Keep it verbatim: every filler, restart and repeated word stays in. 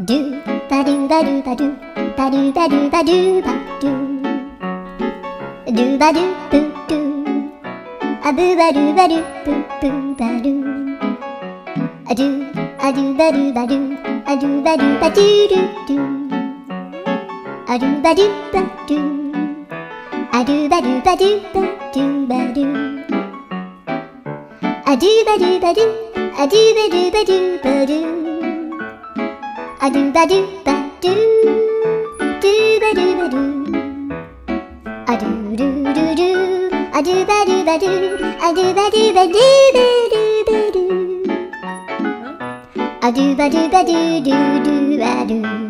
ドゥバドゥバドゥバドゥバドゥバドゥバドゥバドゥドゥバドゥブドゥアブバドゥバドゥブブバドゥアドゥアドゥバドゥバドゥアドゥバドゥバドゥドゥドゥアドゥバドゥバドゥアドゥバドゥバドゥバドゥバドゥアドゥバドゥバドゥアドゥバドゥバドゥバドゥアドゥバドゥバドゥドゥバドゥバドゥアドゥルルルアドゥバドゥバドゥアドゥバドゥバドゥバドゥバドゥアドゥバドゥバドゥドゥドゥバドゥ